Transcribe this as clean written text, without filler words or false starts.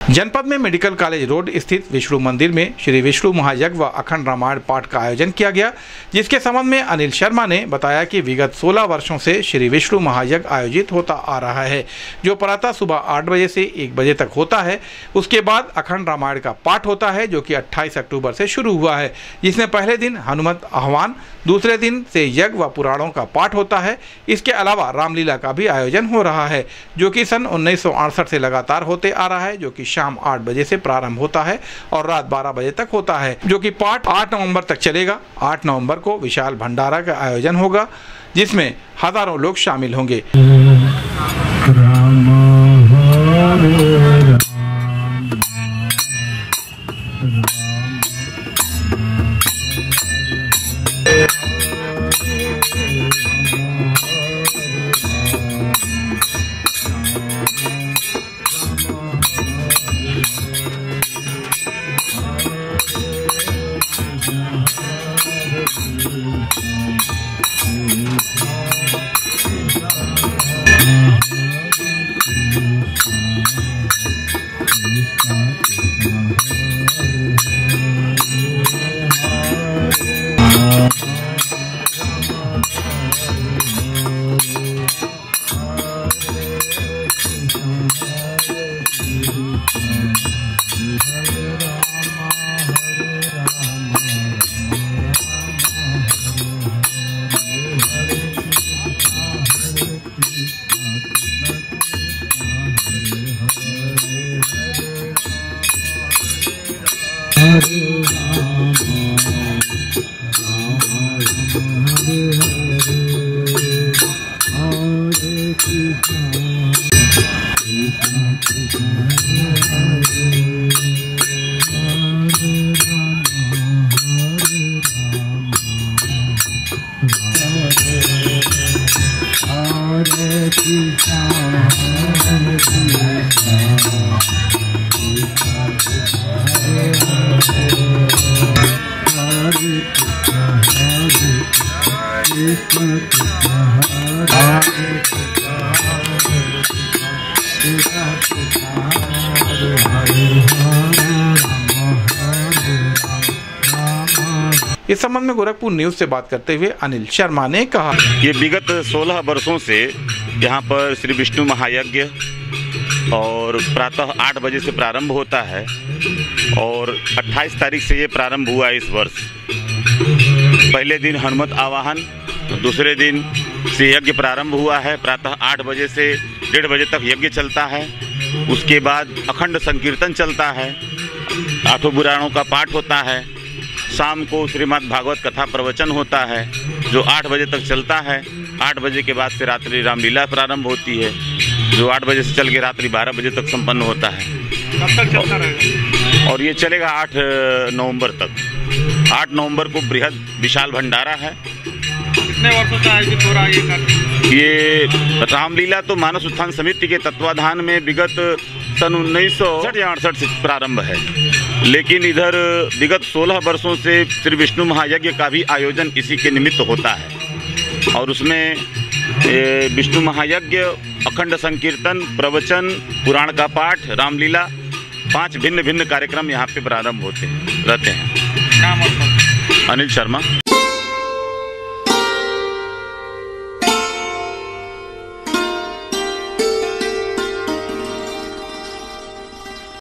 जनपद में medical college road स्थित विष्णु मंदिर में श्री विष्णु महायज्ञ व अखंड रामायण पाठ का आयोजन किया गया, जिसके संबंध में अनिल शर्मा ने बताया कि विगत 16 वर्षों से श्री विष्णु महायज्ञ आयोजित होता आ रहा है, जो प्रातः सुबह 8 बजे से 1 बजे तक होता है। उसके बाद अखंड रामायण का पाठ होता है, जो कि 28 अक्टूबर से शुरू हुआ है, जिसमें पहले दिन हनुमत आह्वान, दूसरे दिन से यज्ञ व पुराणों का पाठ होता है। इसके अलावा रामलीला का भी आयोजन हो रहा है, जो कि सन 1968 से लगातार होते आ रहा है, जो कि शाम 8 बजे से प्रारंभ होता है और रात 12 बजे तक होता है, जो कि पाठ 8 नवंबर तक चलेगा। 8 नवंबर को विशाल भंडारा का आयोजन होगा, जिसमें हजारों लोग शामिल होंगे। इस संबंध में गोरखपुर न्यूज से बात करते हुए अनिल शर्मा ने कहा, ये विगत 16 वर्षों से यहाँ पर श्री विष्णु महायज्ञ और प्रातः 8 बजे से प्रारंभ होता है और 28 तारीख से ये प्रारंभ हुआ इस वर्ष। पहले दिन हनुमत आवाहन, दूसरे दिन से यज्ञ प्रारंभ हुआ है। प्रातः 8 बजे से 1:30 बजे तक यज्ञ चलता है। उसके बाद अखंड संकीर्तन चलता है, 8 पुराणों का पाठ होता है। शाम को श्रीमद् भागवत कथा प्रवचन होता है, जो 8 बजे तक चलता है। 8 बजे के बाद से रात्रि रामलीला प्रारंभ होती है, जो 8 बजे से चल के रात्रि 12 बजे तक संपन्न होता है। कब तक चलता रहेगा? और ये चलेगा 8 नवंबर तक। 8 नवंबर को बृहद विशाल भंडारा है। कितने वर्षों से आयोजित हो रहा है ये रामलीला तो मानस उत्थान समिति के तत्वाधान में विगत सन 1968 से प्रारंभ है, लेकिन इधर विगत 16 वर्षों से श्री विष्णु महायज्ञ का भी आयोजन इसी के निमित्त होता है। और उसमें विष्णु महायज्ञ, अखंड संकीर्तन, प्रवचन, पुराण का पाठ, रामलीला, 5 भिन्न भिन्न कार्यक्रम यहाँ पे प्रारंभ होते रहते हैं। नाम और अनिल शर्मा।